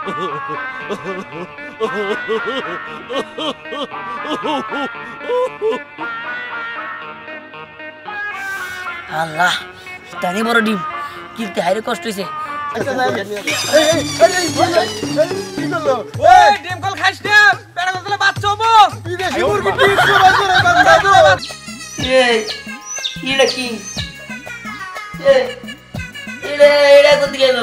আল্লাহ তানি বড় ডিম কিনতে হাইরে কষ্ট হইছে ডিম কল খাইস না পেড়া করলে বাচ্চা হবো বিদেশি মুরগি ডিম এটা কি এটা কোথা গেল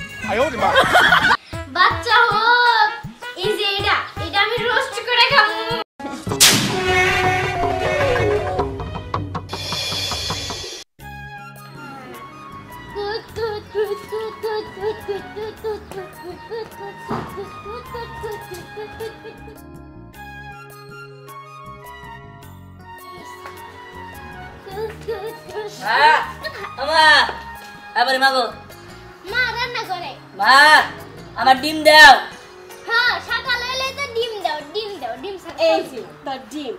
বাচ্চা হোক এই যে এটা আমি রোস্ট করে খাবো আবার মাগো মা রান্না করে মা আমার ডিম দাও হ্যাঁ সকালে এলে তো ডিম দাও ডিম এই যে তার ডিম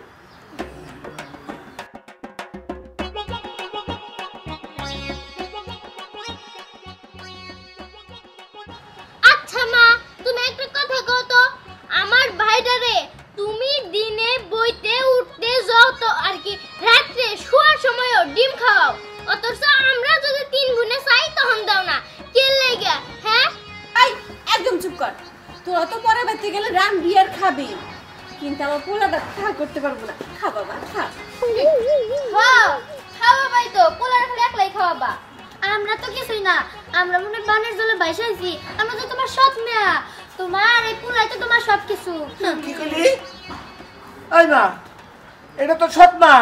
আচ্ছা মা তুমি একটা কথা কও তো আমার ভাইটারে তুমি দিনে বইতে উঠতে যত আর কি রাতে শোয়ার সময়ও ডিম খাওয়াও অথচ আমরা যদি তিন গুণে চাই তখন দাও না কে লাগা হ্যাঁ এই একদম চুপ কর তোরা তো পরে বাইতে গেলে রাম বিয়ার খাবি কিন্তু আমার পোলাটা খা করতে পারবো না খা বাবা খা হ্যাঁ খাওয়া বাই তো পোলার খালি একলাই খাওয়াবা আমরা তো কিছুই না আমরা মনে বানের জলে বাইসাইছি আমরা তো তোমার সৎ মেয়া তোমার এই পোলাই তো তোমার সব কিছু কি কইলি আই মা এটা তো সৎ মা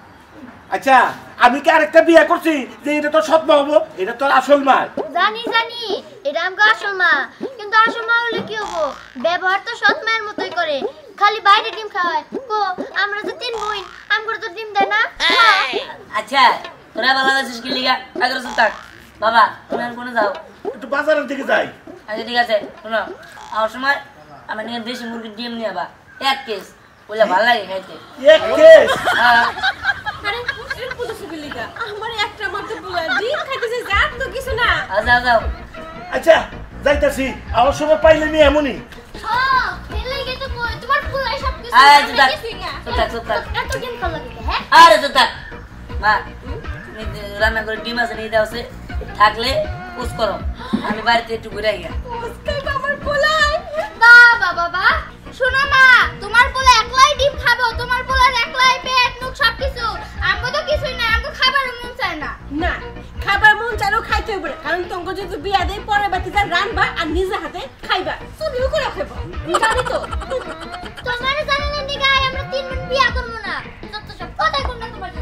আচ্ছা আমি কি আরেকটা বিয়ে করছি যে এটা তো সৎ মা হবো এটা তো আসল মা জানি এটা আমগো আসল মা কিন্তু আসল মা হলে কি হবো ব্যবহার তো সৎ মায়ের মতোই করে খালি বাইরে ডিম খাওয়ায় কো আমরা তো তিন বোন আমগো তো ডিম দেয় না আচ্ছা তোরা ভালো আছিস কি লিগা আগে চুপ থাক বাবা তুমি আর কোনে যাও একটু বাজারের দিকে যাই আচ্ছা ঠিক আছে শোনো আমার সময় আমার নিয়ে দেশি মুরগির ডিম নিয়ে আবা এক কেস বলে ভালো লাগে খাইতে এক কেস আরে এর পুতো সুবিলিকা আমার একটা মাত্র পোলা ডিম খাইতেছে জাত তো কিছু না যাও যাও আচ্ছা যাইতাছি আমার সময় পাইলে নি এমনই হ্যাঁ ফেলে গে তো তোমার পোলাই সব কিছু চুপ থাক এত ডিম খাওয়া লাগে হ্যাঁ আরে চুপ থাক মা তুমি রান্না করে ডিম আছে নিয়ে দাও সে থাকলে পুষ করো আমি বাড়িতে একটু ঘুরে আইয়া পুষ্কাই আমার পোলাই বাবা শোনো না তোমার পোলা একলাই ডিম খাবো তোমার পোলার একলাই পেট মুখ সবকিছু আমগো তো কিছুই না আমগো খাবার মন চায় না না খাবার মন চাইলেও খাইতে হবে কারণ তোমাকে যদি বিয়া দেই পরে বাতি যা রান্না আর নিজে হাতে খাইবা চুরিও করে খাইবা জানি তো তোমার জানা না দিগা আমরা তিন দিন বিয়া করব না যত সব কথা কোন না তোমার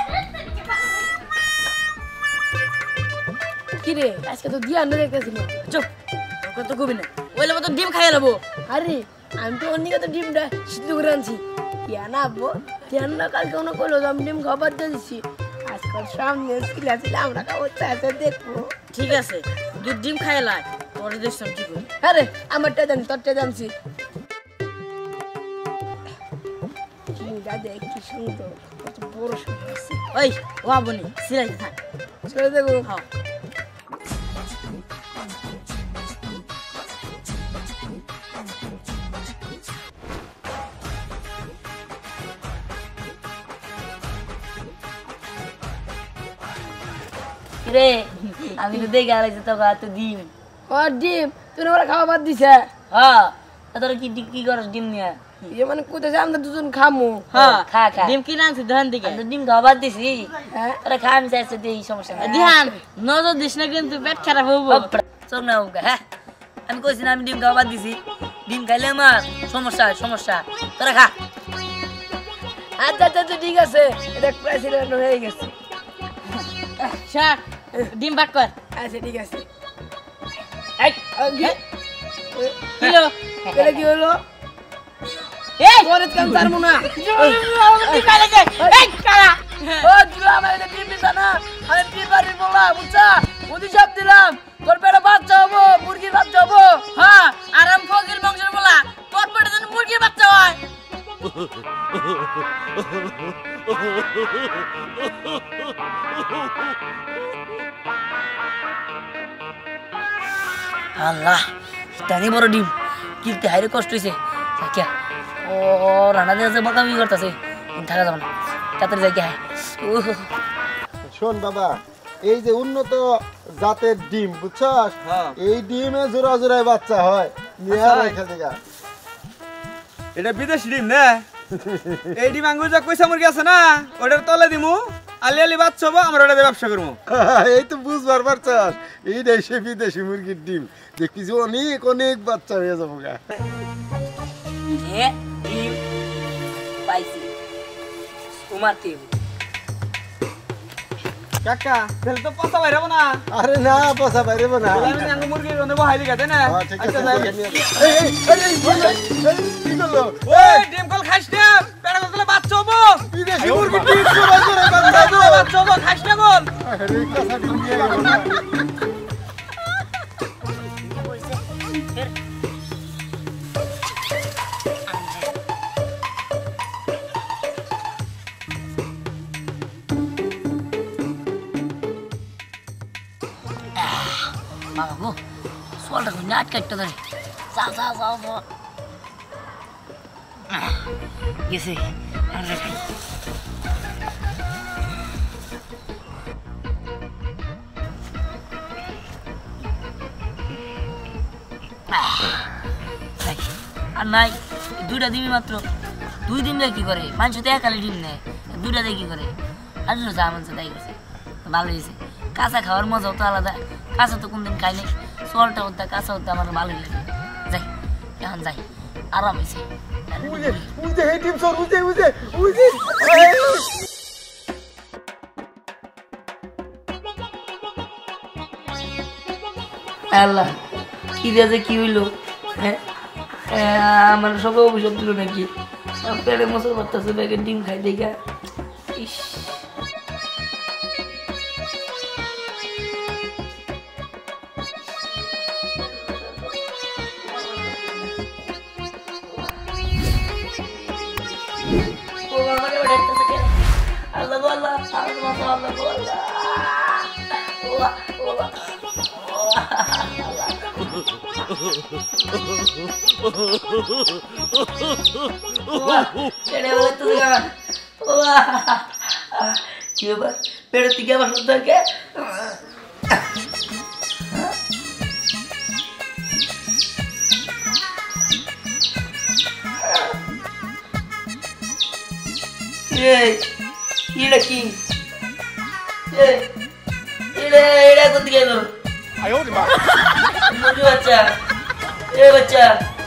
কি রে আজকে তো দিয়া না দেখতেছি না চুপ কত কবি না ওইলে তো ডিম খাইয়া নেবো আরে আমি তো অন্য কথা ডিমটা সিদ্ধ করে আনছি কেন আব্বো কেন না কালকে কোনো করলো আমি ডিম খাবার দিয়ে দিচ্ছি আজকাল সামনে ছিলা আমরা খাবো চাইতে দেখবো ঠিক আছে দুধ ডিম খাইয়া লাই তোর দেখছিলাম কি করি আরে আমারটা জানি তোরটা জানছি ডিমটা দেখ কি সুন্দর কত বড় সুন্দর আছে ওই ওয়াবনি সিরাইতে থাক ছেড়ে দেবো হ্যাঁ রে আমি তো দেখে আলাইছি তো হাতে ডিম ডিম তুই ওরা খাওয়া বাদ দিছে হ্যাঁ তোর কি কি করস ডিম নিয়ে ইয়ে মানে কোথায় আমরা দুজন খামু হ্যাঁ খা খা ডিম কিনে আনছি ধান দিকে ডিম খাওয়া বাদ দিছি হ্যাঁ তোরা খা আমি চাইছি এই সমস্যা নাই ধ্যান নজর দিস না কিন্তু পেট খারাপ হবো চোখ না হোক হ্যাঁ আমি কইছি না আমি ডিম খাওয়া বাদ দিছি ডিম খাইলে আমার সমস্যা সমস্যা তোরা খা আচ্ছা আচ্ছা ঠিক আছে এটা প্রেসিডেন্ট হয়ে গেছে শাক ডিম বাক কর আচ্ছা ঠিক আছে এই কিলো এটা কি হলো এই পরে কাম পারবো না ডিম খাইলে যে এই কালা ও তুই আমার এটা ডিম দিছ না আমি পিপারি বলা বুঝছা বুদ্ধি সব দিলাম তোর পেটে বাচ্চা হবো মুরগির বাচ্চা হবো হ্যাঁ আরাম ফকির বংশের বলা তোর পেটে যেন মুরগির বাচ্চা হয় আল্লাহ টানি বড় ডিম কিনতে হাইরে কষ্ট হয়েছে কে ও রান্না দিয়ে বকামি করতেছে থাকা যাবে না তাড়াতাড়ি যাই কে শোন বাবা এই যে উন্নত জাতের ডিম বুঝছস এই ডিমে জোড়া জোড়ায় বাচ্চা হয় নিয়ে রেখে দেখা এটা বিদেশি ডিম না এই ডিম আঙ্গুর যা কইসা মুরগি আছে না ওটার তলে দিমু আলি আলি বাচ্চা হবো আমরা ওটা ব্যবসা করবো এই তো বুঝবার পারছস এই দেশে বিদেশি মুরগির ডিম দেখি যে অনেক অনেক বাচ্চা হয়ে যাবো গা ডিম পাইছি তোমার টিম কাকা তাহলে তো পচা বাইরাবো না আরে না পচা বাইরাবো না আমি আঙ্গুর মুরগির রন্ধে বহাই দিই তাই না আচ্ছা কি করলো ওই ডিম কল খাইস না পেড়া কতলে বাচ্চা হবো বিদেশি মুরগির ডিম জোড়া জোড়ায় বাচ্চা হবো খাইস না কল আরে কাঁচা ডিম নিয়ে গেল না বাবু সোলটা খুব নাট কাটতে ধরে যাও যাও যাও যাও গেছে আর নাই দুইটা দিবি মাত্র 2 দিন কি করে মানুষ তো একালে ডিম নেয় দুইটা দিয়ে কি করে আর যা মানুষ তাই করছে ভালো হয়েছে কাঁচা খাওয়ার মজাও তো আলাদা কাঁচা তো কোনদিন খাই নাই সোলটা হতে কাঁচা হতে আমার ভালো লাগে যাই এখন যাই আরাম হয়েছে আল্লাহ কি দিয়ে যে কি হইলো হ্যাঁ আমার সব অভিশাপ দিল নাকি পেটে মশলা বাড়তেছে ব্যাগের ডিম খাই দেখা ইস pero tiga masuk ke ini ki ini aku tiga lo ayo di mana muncul baca baca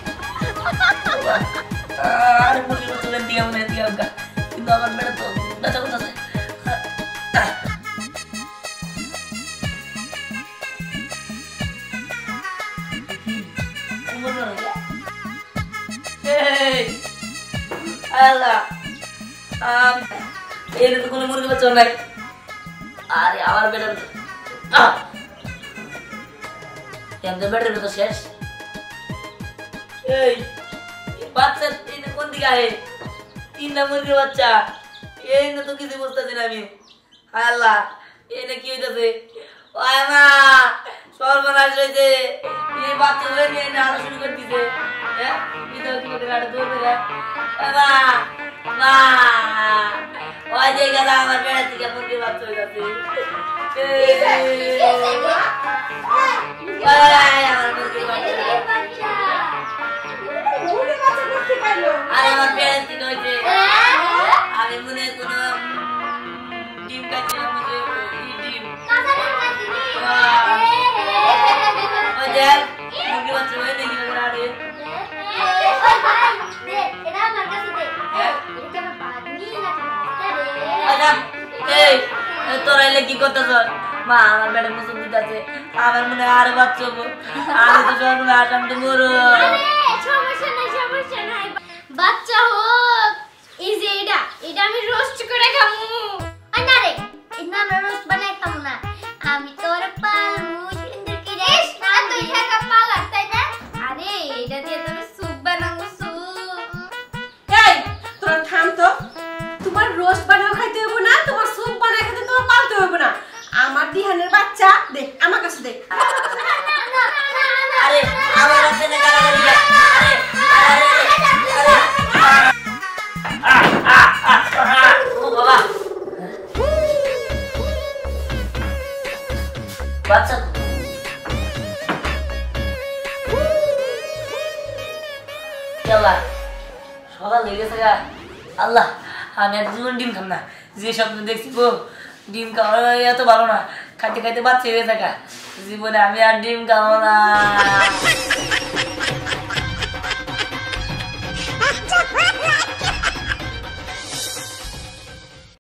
ada muncul tulen tiga menit tiga enggak itu akan beda tuh datang ke sana alah ini tuh kulit murid baca naik hari awal beda yang beda itu ses বাচ্চা ini কোন দিকে আহে তিনটা মুরগি বাচ্চা এই না তো কিছু বুঝতেছি না আমি আল্লাহ এটা কি হইতাছে ওই মা সর্বনাশ হইছে এই বাচ্চা হয়ে নিয়ে আরো শুরু করে দিছে হ্যাঁ এটা কি করে গাড়ি ধরবে রে মা মা ওই যে গেল আমার বেড়া থেকে মুরগি বাচ্চা হয়ে যাচ্ছে আমার মুরগি বাচ্চা আরে আমার পেরেন্ট থেকে হইছে আমি মনে কোনো ডিম খাইছিলাম ডিম ওই যে মুরগি বাচ্চা হয়ে দেখি না আরে এটা আমার কাছে দে এটা আমার পাগনি না আচ্ছা এই তোরা এলে কি করতেছ মা আমার বেড়ে মুসুম দিতেছে আমার মনে হয় আরে বাচ্চা হবো আমি তো সর্বনা আসাম তো মরো সমস্যা নাই বাচ্চা হোক এই যে এটা আমি রোস্ট করে খামু না রে এটা আমরা রোস্ট বানাই খামু না আমি তোর পালমু সুন্দর করে না তুই একা পালা তাই না আরে এটা দিয়ে তোর স্যুপ বানাবো স্যুপ এই তোরা থাম তো তোমার রোস্ট বানাও খাইতে হইব না তোমার স্যুপ বানাই খেতে তোমার পালতে হইব না আমার দিহানের বাচ্চা দেখ আমার কাছে দেখ আরে আমার কাছে না বাচ্চা আল্লাহ সকাল হয়ে গেছে গা আল্লাহ আমি আর জীবন ডিম খাম না যে স্বপ্ন দেখছি গো ডিম খাওয়া এত ভালো না খাইতে খাইতে বাচ্চা হয়ে থাকা জীবনে আমি আর ডিম খাবো না